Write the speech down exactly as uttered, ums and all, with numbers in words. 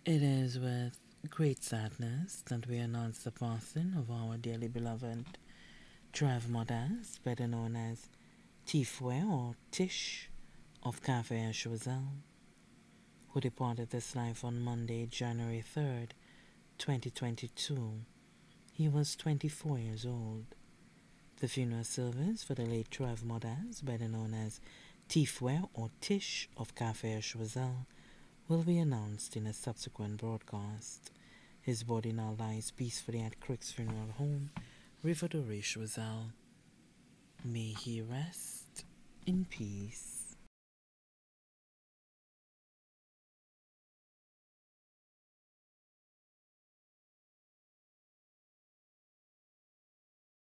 It is with great sadness that we announce the passing of our dearly beloved Trev Modeste, better known as Tifwe or Tish of Cafe Choiseul, who departed this life on Monday, January third, twenty twenty-two. He was twenty-four years old. The funeral service for the late Trev Modeste, better known as Tifwe or Tish of Cafe Choiseul, will be announced in a subsequent broadcast. His body now lies peacefully at Crick's funeral home, River de Choiseul. May he rest in peace.